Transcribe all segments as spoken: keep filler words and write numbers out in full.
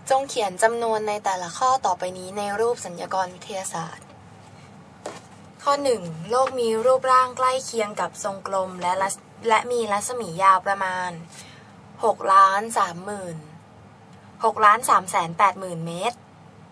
จงเขียนจำนวนในแต่ละข้อต่อไปนี้ในรูปสัญญากรวิทยาศาสตร์ข้อหนึ่งโลกมีรูปร่างใกล้เคียงกับทรงกลมและและมีรัศมียาวประมาณหกล้านสามหมื่นหกล้านสามแสนแปดหมื่นเมตร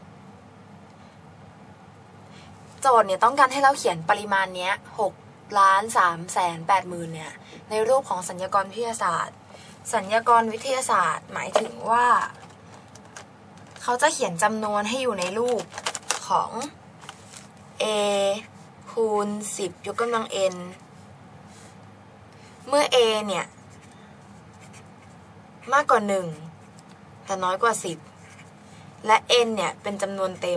โจทย์เนี่ยต้องการให้เราเขียนปริมาณเนี้ยหกล้านสามแสนแปดหมื่นเนี่ยในรูปของสัญญากรวิทยาศาสตร์สัญญากรวิทยาศาสตร์หมายถึงว่าเขาจะเขียนจำนวนให้อยู่ในรูปของ a คูณสิบยกกำลัง n เมื่อ a เนี่ยมากกว่าหนึ่งแต่น้อยกว่าสิบและ n เนี่ยเป็นจำนวนเต็ม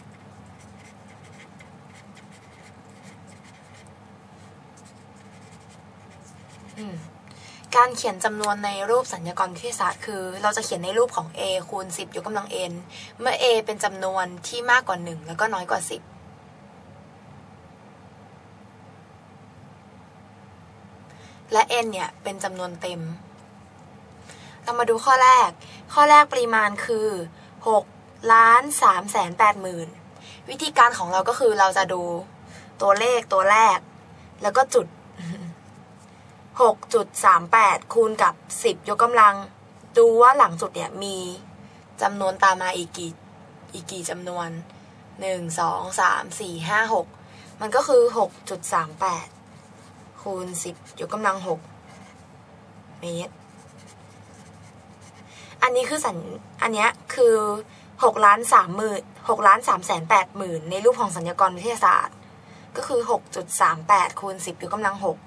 การเขียนจำนวนในรูปสัญญากรวิทยาศาสตร์คือเราจะเขียนในรูปของ a คูณสิบยกกำลัง n เมื่อ a เป็นจำนวนที่มากกว่าหนึ่งแล้วก็น้อยกว่าสิบและ n เนี่ยเป็นจำนวนเต็มเรามาดูข้อแรกข้อแรกปริมาณคือหกล้านสามแสนแปดหมื่นวิธีการของเราก็คือเราจะดูตัวเลขตัวแรกแล้วก็จุดหกจุดสามแปดคูณกับสิบยกกำลังดูว่าหลังจุดเนี่ยมีจำนวนตามมาอีกกี่อีกกี่จำนวนหนึ่ง สอง สาม สี่ ห้า หกมันก็คือ หกจุดสามแปด คูณสิบยกกำลังหกเมตรอันนี้คือสัญอันเนี้ยคือหกล้านสามหมื่นหกล้านสามแสนแปดหมื่นในรูปของสัญญากรวิทยาศาสตร์ก็คือ หกจุดสามแปด คูณสิบยกกำลังหก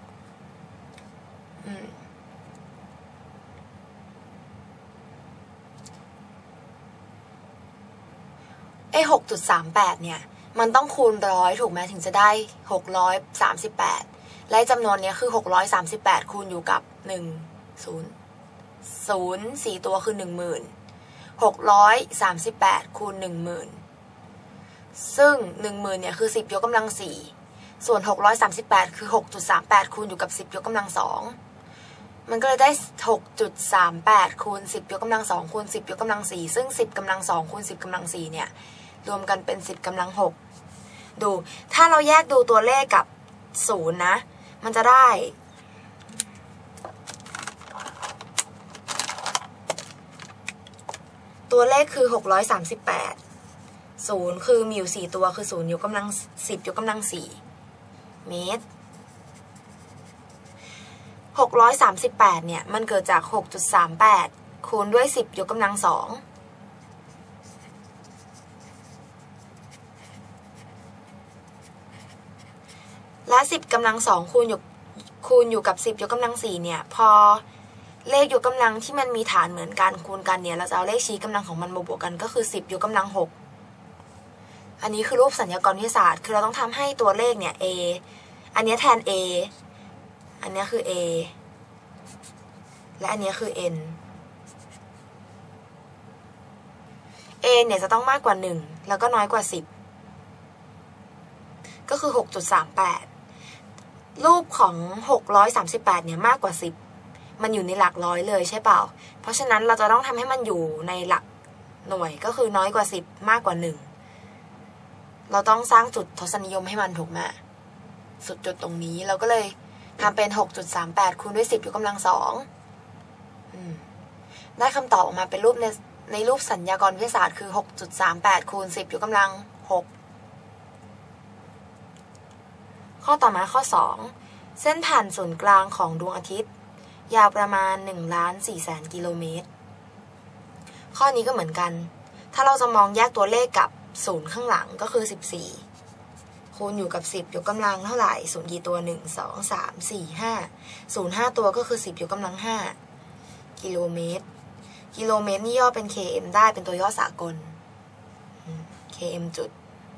ไอ้ หกจุดสามแปด เนี่ยมันต้องคูณร้อยถูกไหมถึงจะได้หกร้อยสามสิบแปดและจำนวนนี้คือหกร้อยสามสิบแปดคูณอยู่กับหนึ่ง ศูนย์ ศูนย์ สี่ตัวคือ หนึ่งหมื่น หกร้อยสามสิบแปดคูณ หนึ่งหมื่น ซึ่ง หนึ่งหมื่น เนี่ยคือสิบยกกำลังสี่ส่วนหกร้อยสามสิบแปดคือ หกจุดสามแปด คูณอยู่กับสิบยกกำลังสองมันก็เลยได้ หกจุดสามแปด คูณสิบยกกำลังสองคูณสิบยกกำลังสี่ซึ่งสิบกำลังสองคูณสิบกำลังสี่เนี่ยรวมกันเป็นสิบกำลังหกดูถ้าเราแยกดูตัวเลขกับศูนย์นะมันจะได้ตัวเลขคือหกร้อยสามสิบแปดศูนย์คือมีอยู่สี่ตัวคือศูนย์ยกกำลังสิบยกกำลังสี่เมตรหกร้อยสามสิบแปดเนี่ยมันเกิดจาก หกจุดสามแปด คูณด้วยสิบยกกำลังสองและสิบกำลังสองคูณอยู่คูณอยู่กับสิบยกกำลังสี่เนี่ยพอเลขยกกำลังที่มันมีฐานเหมือนกันคูณกันเนี่ยเราจะเอาเลขชี้กำลังของมันมาบวกกันก็คือสิบยกกำลังหกอันนี้คือรูปสัญญากรวิทยาศาสตร์คือเราต้องทำให้ตัวเลขเนี่ย a อันนี้แทน a อันนี้คือ a และอันนี้คือ n a เนี่ยจะต้องมากกว่าหนึ่งแล้วก็น้อยกว่าสิบก็คือ หกจุดสามแปด รูปของหกร้อยสามสิบแปดเนี่ยมากกว่าสิบมันอยู่ในหลักร้อยเลยใช่เปล่าเพราะฉะนั้นเราจะต้องทำให้มันอยู่ในหลักหน่วยก็คือน้อยกว่าสิบมากกว่าหนึ่งเราต้องสร้างจุดทศนิยมให้มันถูกไหมสุดจุดตรงนี้เราก็เลยทำเป็น หกจุดสามแปด คูณด้วยสิบยกกำลังสองได้คำตอบออกมาเป็นรูปในในรูปสัญญากรวิทยาศาสตร์คือ หกจุดสามแปด คูณสิบยกกำลังหกข้อต่อมาข้อสองเส้นผ่านศูนย์กลางของดวงอาทิตย์ยาวประมาณหนึ่งล้านสี่แสนกิโลเมตรข้อนี้ก็เหมือนกันถ้าเราจะมองแยกตัวเลขกับศูนย์ข้างหลังก็คือสิบสี่คูณอยู่กับสิบยกกำลังเท่าไหร่ศูนย์กี่ตัวหนึ่ง สอง สาม สี่ ห้าศูนย์ ห้าตัวก็คือสิบยกกำลังห้ากิโลเมตรกิโลเมตรนี่ย่อเป็น เค เอ็ม ได้เป็นตัวย่อสากล เค เอ็ม จุด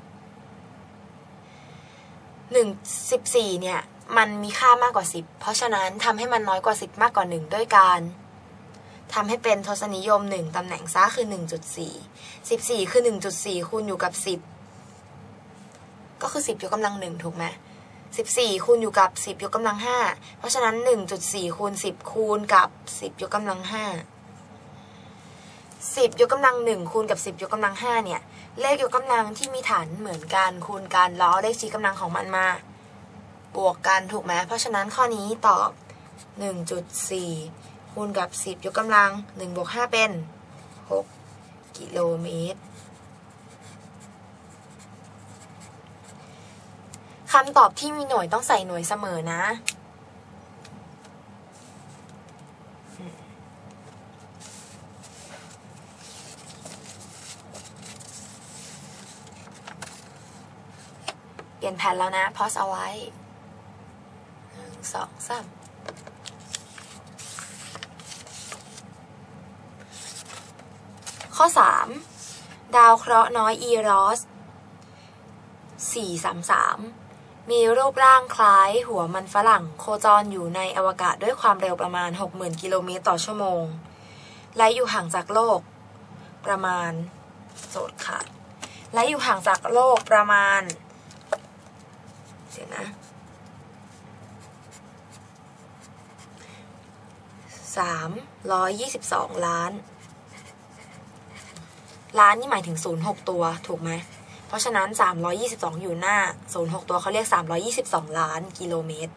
หนึ่ง สิบสี่เนี่ยมันมีค่ามากกว่าสิบเพราะฉะนั้นทำให้มันน้อยกว่าสิบมากกว่าหนึ่งด้วยการทำให้เป็นทศนิยมหนึ่งตำแหน่งซ้าคือ หนึ่งจุดสี่ สิบสี่คือ หนึ่งจุดสี่ คูณอยู่กับสิบก็คือสิบยกกำลังหนึ่งถูกไหมสิบสี่คูณอยู่กับสิบยกกำลังห้าเพราะฉะนั้น หนึ่งจุดสี่ คูณสิบคูณกับสิบยกกำลังห้าสิบยกกำลังหนึ่งคูณกับสิบยกกำลังห้าเนี่ยเลขยกกำลังที่มีฐานเหมือนกันคูณกันแล้วเอาเลขชี้กำลังของมันมาบวกกันถูกไหมเพราะฉะนั้นข้อนี้ตอบ หนึ่งจุดสี่ คูณกับสิบยกกำลังหนึ่งบวกห้าเป็นหกกิโลเมตรคำตอบที่มีหน่วยต้องใส่หน่วยเสมอนะเปลี่ยนแผ่นแล้วนะพอสเอาไว้หนึ่งสองสามข้อสามดาวเคราะห์น้อยอีรอสสี่สามสามมีรูปร่างคล้ายหัวมันฝรั่งโคจรอยู่ในอวกาศด้วยความเร็วประมาณ หกหมื่น กิโลเมตรต่อชั่วโมงและอยู่ห่างจากโลกประมาณโจทย์ค่ะและอยู่ห่างจากโลกประมาณเดี๋ยวนะสามร้อยยี่สิบสองล้านล้านนี่หมายถึงศูนย์หกตัวถูกไหมเพราะฉะนั้นสามร้อยยี่สิบสองอยู่หน้าศูนย์หกตัวเขาเรียกสามร้อยยี่สิบสองล้านกิโลเมตร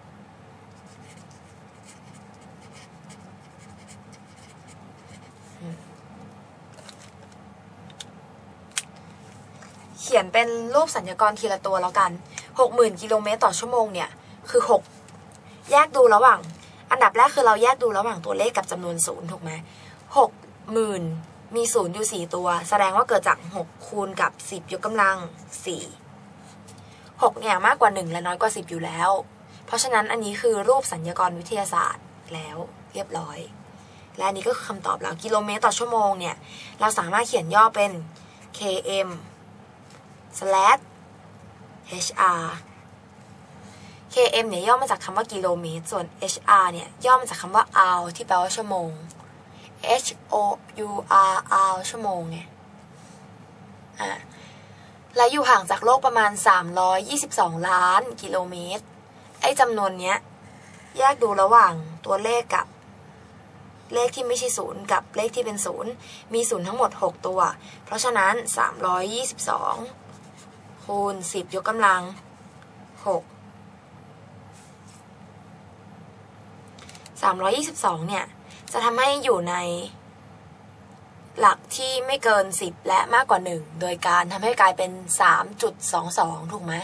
เขียนเป็นรูปสัญญากรทีละตัวแล้วกัน หกหมื่น กิโลเมตรต่อชั่วโมงเนี่ยคือหกแยกดูระหว่างอันดับแรกคือเราแยกดูระหว่างตัวเลขกับจำนวนศูนย์ถูกไหม หกหมื่นมีศูนย์อยู่สี่ตัวแสดงว่าเกิดจากหกคูณกับสิบยกกำลังสี่ หกเนี่ยมากกว่าหนึ่งและน้อยกว่าสิบอยู่แล้วเพราะฉะนั้นอันนี้คือรูปสัญญากรวิทยาศาสตร์แล้วเรียบร้อยและอันนี้ก็คือคำตอบแล้วกิโลเมตรต่อชั่วโมงเนี่ยเราสามารถเขียนย่อเป็น เค เอ็ม slash เอช อาร์ เค เอ็ม เนี่ยย่อมาจากคำว่ากิโลเมตรส่วน เอช อาร์ เนี่ยย่อมาจากคำว่า hour ที่แปลว่าชั่วโมงH O U R R ชั่วโมงไงอ่ะและอยู่ห่างจากโลกประมาณสามร้อยยี่สิบสองล้านกิโลเมตรไอ้จำนวนเนี้ยแยกดูระหว่างตัวเลขกับเลขที่ไม่ใช่ศูนย์กับเลขที่เป็นศูนย์มีศูนย์ทั้งหมดหกตัวเพราะฉะนั้นสามร้อยยี่สิบสองคูณสิบยกกำลังหก สามร้อยยี่สิบสองเนี่ยจะทำให้อยู่ในหลักที่ไม่เกินสิบและมากกว่าหนึ่งโดยการทำให้กลายเป็น สามจุดสองสอง ถูกไหม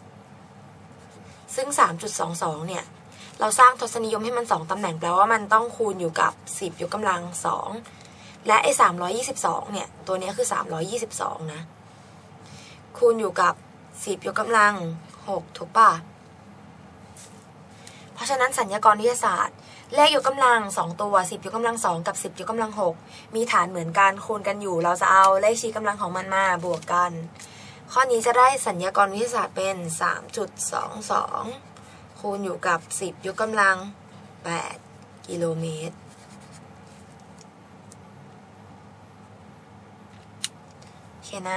ซึ่ง สามจุดสองสอง เนี่ยเราสร้างทศนิยมให้มันสองตำแหน่งแปลว่ามันต้องคูณอยู่กับสิบยกกำลังสองและไอ้สามร้อยยี่สิบสองเนี่ยตัวนี้คือสามร้อยยี่สิบสองนะคูณอยู่กับสิบยกกำลังหกถูกป่ะเพราะฉะนั้นสัญญากรวิทยาศาสตร์เลขยกกำลังสองตัวสิบยกกำลังสองกับสิบยกกำลังหกมีฐานเหมือนกันคูณกันอยู่เราจะเอาเลขชี้กำลังของมันมาบวกกันข้อนี้จะได้สัญญากรวิทยาศาสตร์เป็น สามจุดสองสอง คูณอยู่กับสิบยกกำลังแปดกิโลเมตรโอเคนะ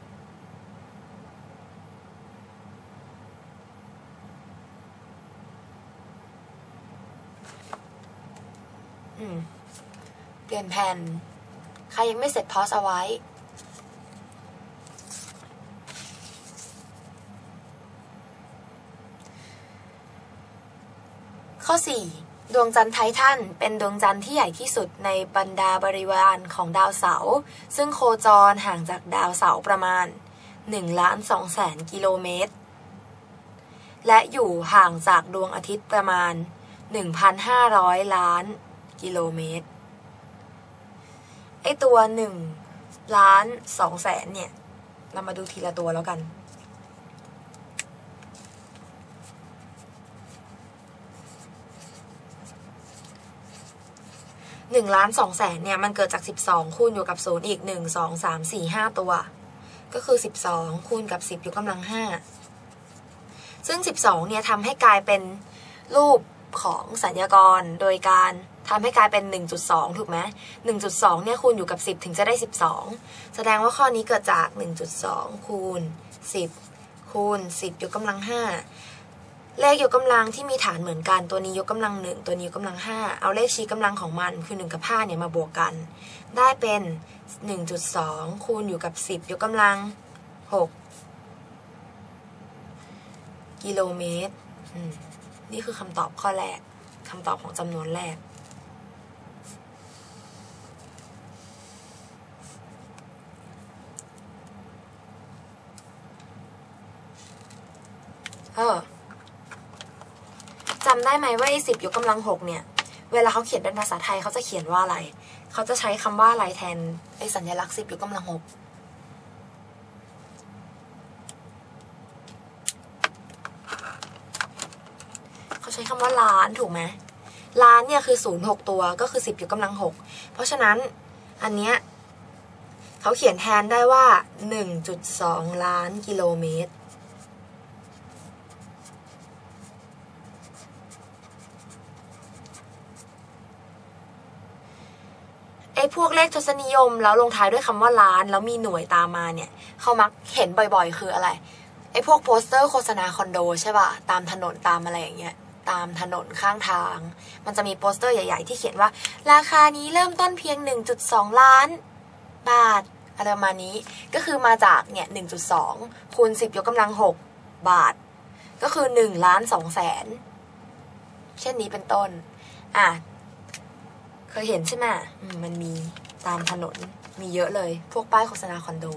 เปลี่ยนแผ่นใครยังไม่เสร็จพอสเอาไว้ข้อสี่ดวงจันทร์ไททันเป็นดวงจันทร์ที่ใหญ่ที่สุดในบรรดาบริวารของดาวเสาร์ซึ่งโคจรห่างจากดาวเสาร์ประมาณหนึ่งล้านสองแสนกิโลเมตรและอยู่ห่างจากดวงอาทิตย์ประมาณ หนึ่งพันห้าร้อย ล้านกิโลเมตรไอตัวหนึ่งล้านสองแสนเนี่ยเรามาดูทีละตัวแล้วกันหนึ่งล้านสองแสนเนี่ยมันเกิดจากสิบสองคูณอยู่กับศูนย์อีกหนึ่ง สอง สาม สี่ ห้าตัวก็คือสิบสองคูณกับสิบยกกำลังห้าซึ่งสิบสองเนี่ยทำให้กลายเป็นรูปของสัญญากรโดยการทำให้กลายเป็น หนึ่งจุดสอง ถูกไหม หนึ่งจุดสอง เนี่ยคูณอยู่กับสิบถึงจะได้สิบสองแสดงว่าข้อนี้เกิดจาก หนึ่งจุดสอง คูณสิบคูณสิบยกกำลังห้าเลขยกกำลังที่มีฐานเหมือนกันตัวนี้ยกกำลังหนึ่งตัวนี้ยกกำลังห้าเอาเลขชี้กำลังของมันคือหนึ่งกับห้าเนี่ยมาบวกกันได้เป็น หนึ่งจุดสอง คูณอยู่กับสิบยกกำลังหกกิโลเมตรนี่คือคำตอบข้อแรกคำตอบของจำนวนแรกเออจำได้ไหมว่าไอ้สิบยกกำลังหกเนี่ยเวลาเขาเขียนเป็นภาษาไทยเขาจะเขียนว่าอะไรเขาจะใช้คำว่าอะไรแทนไอ้สัญลักษณ์สิบยกกำลังหกเขาใช้คำว่าล้านถูกไหมล้านเนี่ยคือศูนย์หกตัวก็คือสิบยกกำลังหกเพราะฉะนั้นอันเนี้ยเขาเขียนแทนได้ว่า หนึ่งจุดสอง ล้านกิโลเมตรไอ้พวกเลขทศนิยมแล้วลงท้ายด้วยคำว่าล้านแล้วมีหน่วยตามมาเนี่ยเขามักเห็นบ่อยๆคืออะไรไอ้พวกโปสเตอร์โฆษณาคอนโดใช่ป่ะตามถนนตามอะไรอย่างเงี้ยตามถนนข้างทางมันจะมีโปสเตอร์ใหญ่ๆที่เขียนว่าราคานี้เริ่มต้นเพียง หนึ่งจุดสอง ล้านบาทอะไรประมาณนี้ก็คือมาจากเนี่ย หนึ่งจุดสอง คูณสิบยกกำลังหกบาทก็คือหนึ่งล้านสองแสนเช่นนี้เป็นต้นอ่ะเคยเห็นใช่ไหมมันมีตามถนนมีเยอะเลยพวกป้ายโฆษณาคอนโด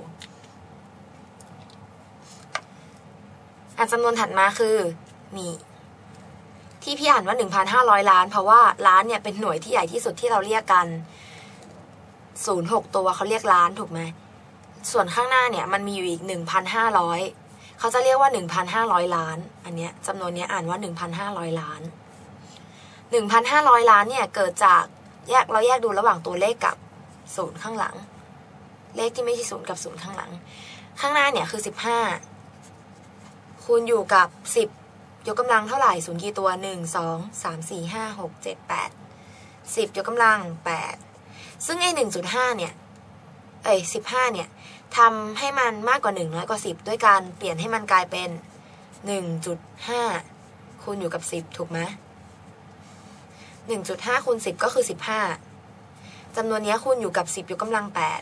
อ่ะจำนวนถัดมาคือนี่ที่พี่อ่านว่า หนึ่งพันห้าร้อย ล้านเพราะว่าล้านเนี่ยเป็นหน่วยที่ใหญ่ที่สุดที่เราเรียกกันศูนย์หกตัวเขาเรียกล้านถูกไหมส่วนข้างหน้าเนี่ยมันมีอยู่อีก หนึ่งพันห้าร้อย เขาจะเรียกว่า หนึ่งพันห้าร้อย ล้านอันเนี้ยจำนวนเนี้ยอ่านว่า หนึ่งพันห้าร้อย ล้าน หนึ่งพันห้าร้อย ล้านเนี่ยเกิดจากแยกเราแยกดูระหว่างตัวเลขกับศูนย์ข้างหลังเลขที่ไม่ใช่ศูนย์กับศูนย์ข้างหลังข้างหน้าเนี่ยคือสิบห้าคูณอยู่กับสิบยกกำลังเท่าไหร่ศูนย์กี่ตัวหนึ่ง สอง สาม สี่ ห้า หก เจ็ด แปด สิบยกกำลังแปดซึ่งไอ้ หนึ่งจุดห้า เนี่ยเอ้ยสิบห้าเนี่ยทำให้มันมากกว่าหนึ่งน้อยกว่าสิบด้วยการเปลี่ยนให้มันกลายเป็น หนึ่งจุดห้า คูณอยู่กับสิบถูกไหมหนึ่งจุดห้า คูณสิบก็คือสิบห้าจำนวนนี้คูณอยู่กับสิบยกกำลังแปด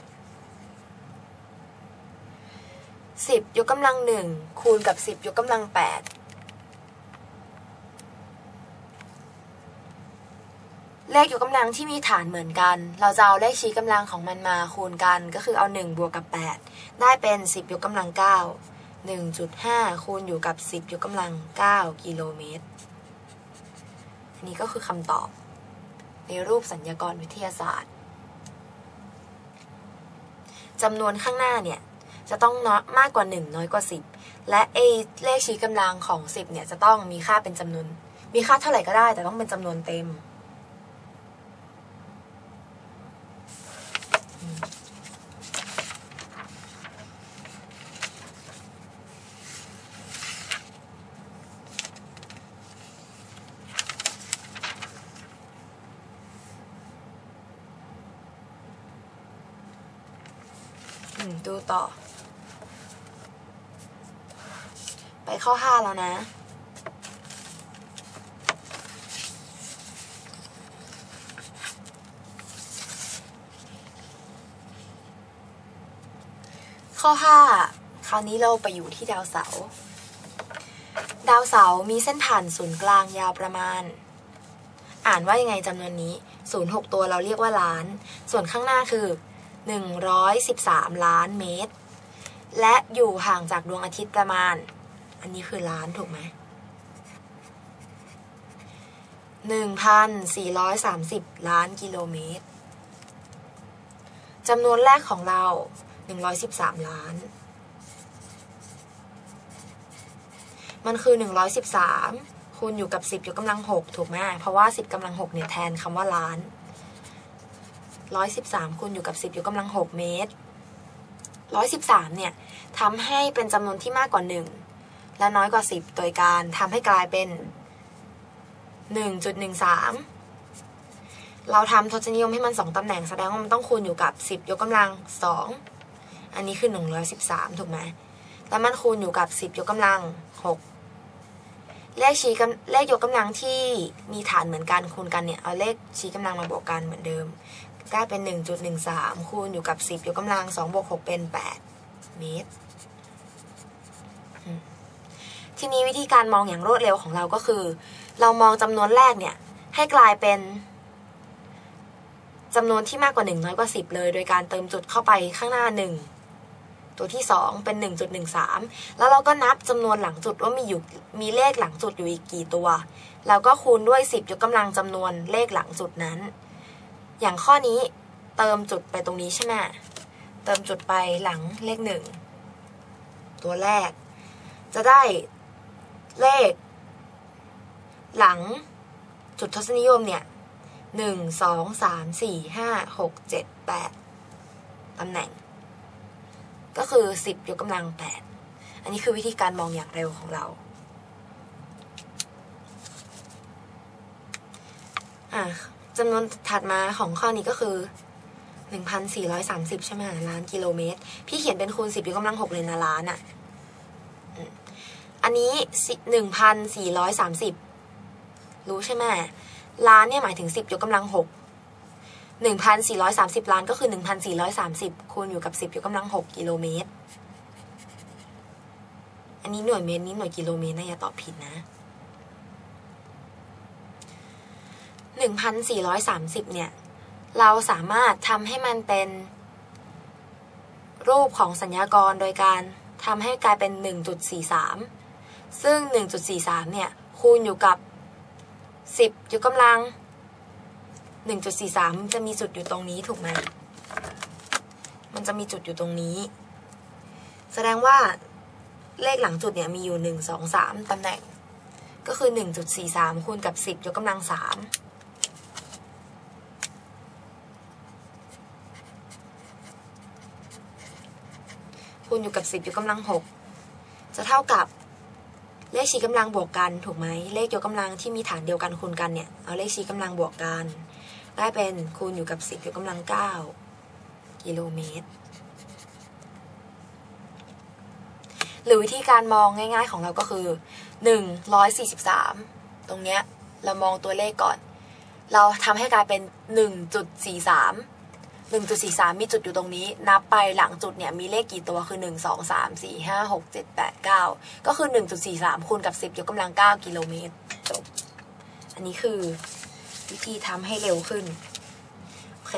สิบยกกำลังหนึ่งคูณกับสิบยกกำลังแปดเลขยกกำลังที่มีฐานเหมือนกันเราจะเอาเลขชี้กำลังของมันมาคูณกันก็คือเอาหนึ่งบวกกับแปดได้เป็นสิบยกกำลังเก้า หนึ่งจุดห้า คูณอยู่กับสิบยกกำลังเก้ากิโลเมตรอันนี้ก็คือคำตอบในรูปสัญญากรวิทยาศาสตร์จำนวนข้างหน้าเนี่ยจะต้องน้อยมากกว่าหนึ่งน้อยกว่าสิบและเอเลขชี้กำลังของสิบเนี่ยจะต้องมีค่าเป็นจำนวนมีค่าเท่าไหร่ก็ได้แต่ต้องเป็นจำนวนเต็มดูต่อไปข้อห้าแล้วนะข้อห้าคราวนี้เราไปอยู่ที่ดาวเสาร์ดาวเสาร์มีเส้นผ่านศูนย์กลางยาวประมาณอ่านว่ายังไงจำนวนนี้ศูนย์หกตัวเราเรียกว่าล้านส่วนข้างหน้าคือหนึ่งร้อยสิบสามล้านเมตรและอยู่ห่างจากดวงอาทิตย์ประมาณอันนี้คือล้านถูกไหม หนึ่งพันสี่ร้อยสามสิบ ล้านกิโลเมตรจำนวนแรกของเราหนึ่งร้อยสิบสามล้านมันคือหนึ่งร้อยสิบสามคูณอยู่กับสิบยกกำลังหกถูกไหมเพราะว่าสิบกำลังหกเนี่ยแทนคำว่าล้านหนึ่งร้อยสิบสามคูณอยู่กับสิบยกกำลังหกเมตรหนึ่งร้อยสิบสามเนี่ยทำให้เป็นจำนวนที่มากกว่าหนึ่งและน้อยกว่าสิบโดยการทำให้กลายเป็น หนึ่งจุดหนึ่งสาม เราทำทศนิยมให้มันสองตำแหน่งแสดงว่ามันต้องคูณอยู่กับสิบยกกำลังสองอันนี้คือหนึ่งร้อยสิบสามถูกไหมแล้วมันคูณอยู่กับสิบยกกำลังหกเลขชี้กำเลขยกกำลังที่มีฐานเหมือนกันคูณกันเนี่ยเอาเลขชี้กำลังมาบวกกันเหมือนเดิมได้เป็น หนึ่งจุดหนึ่งสาม คูณอยู่กับสิบยกกำลังสองบวกหกเป็นแปดเมตรทีนี้วิธีการมองอย่างรวดเร็วของเราก็คือเรามองจำนวนแรกเนี่ยให้กลายเป็นจำนวนที่มากกว่าหนึ่งน้อยกว่าสิบเลยโดยการเติมจุดเข้าไปข้างหน้าหนึ่งตัวที่สองเป็น หนึ่งจุดหนึ่งสาม แล้วเราก็นับจำนวนหลังจุดว่ามีอยู่มีเลขหลังจุดอยู่อีกกี่ตัวแล้วก็คูณด้วยสิบยกกำลังจำนวนเลขหลังจุดนั้นอย่างข้อนี้เติมจุดไปตรงนี้ใช่ไหมเติมจุดไปหลังเลขหนึ่งตัวแรกจะได้เลขหลังจุดทศนิยมเนี่ยหนึ่ง สอง สาม สี่ ห้า หก เจ็ด แปดตำแหน่งก็คือสิบยกกำลังแปดอันนี้คือวิธีการมองอย่างเร็วของเราอ่ะจำนวนถัดมาของข้อนี้ก็คือ หนึ่งพันสี่ร้อยสามสิบ ใช่ไหมล้านกิโลเมตรพี่เขียนเป็นคูณสิบยกกำลังหกเลยนะล้านอ่ะอันนี้ หนึ่งพันสี่ร้อยสามสิบ รู้ใช่ไหมล้านเนี่ยหมายถึงสิบยกกำลังหก หนึ่งพันสี่ร้อยสามสิบ ล้านก็คือ หนึ่งพันสี่ร้อยสามสิบ คูณอยู่กับสิบยกกำลังหกกิโลเมตรอันนี้หน่วยเมตรนี้หน่วยกิโลเมตรนะอย่าตอบผิดนะ หนึ่งพันสี่ร้อยสามสิบ เนี่ยเราสามารถทำให้มันเป็นรูปของสัญญากรโดยการทำให้กลายเป็น หนึ่งจุดสี่สาม ซึ่ง หนึ่งจุดสี่สาม เนี่ยคูณอยู่กับสิบยกกำลัง หนึ่งจุดสี่สาม จะมีจุดอยู่ตรงนี้ถูกไหมมันจะมีจุดอยู่ตรงนี้แสดงว่าเลขหลังจุดเนี่ยมีอยู่หนึ่ง สอง สามตำแหน่งก็คือ หนึ่งจุดสี่สาม คูณกับสิบยกกำลังสามคูณอยู่กับสิบยกกำลังหกจะเท่ากับเลขชี้กำลังบวกกันถูกไหมเลขยกกำลังที่มีฐานเดียวกันคูณกันเนี่ยเอาเลขชี้กำลังบวกกันได้เป็นคูณอยู่กับสิบยกกำลังเก้ากิโลเมตรหรือวิธีการมองง่ายๆของเราก็คือหนึ่งร้อยสี่สิบสามตรงเนี้ยเรามองตัวเลขก่อนเราทำให้กลายเป็น หนึ่งจุดสี่สาม หนึ่งจุดสี่สาม มีจุดอยู่ตรงนี้นับไปหลังจุดเนี่ยมีเลขกี่ตัวคือหนึ่ง สอง สาม สี่ ห้า หก เจ็ด แปด เก้าก็คือ หนึ่งจุดสี่สาม คูณกับสิบยกกำลังเก้ากิโลเมตรจบอันนี้คือวิธีทำให้เร็วขึ้นโอเค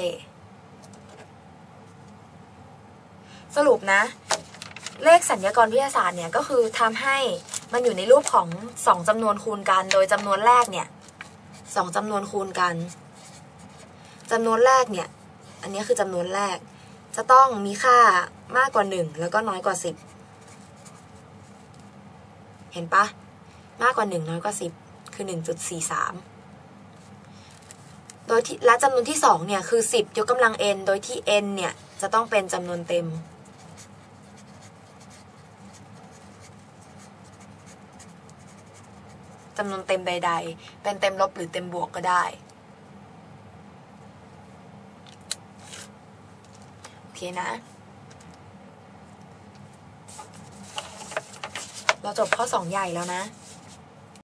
สรุปนะเลขสัญญากรวิทยาศาสตร์เนี่ยก็คือทำให้มันอยู่ในรูปของสองจำนวนคูณกันโดยจำนวนแรกเนี่ยสองจำนวนคูณกันจำนวนแรกเนี่ยอันนี้คือจำนวนแรกจะต้องมีค่ามากกว่าหนึ่งแล้วก็น้อยกว่าสิบเห็นปะมากกว่าหนึ่งน้อยกว่าสิบคือ หนึ่งจุดสี่สาม โดยที่และจำนวนที่สองเนี่ยคือสิบยกกำลัง n โดยที่ n เนี่ยจะต้องเป็นจำนวนเต็มจำนวนเต็มใดๆเป็นเต็มลบหรือเต็มบวกก็ได้โอเคนะเราจบข้อสองใหญ่แล้วนะ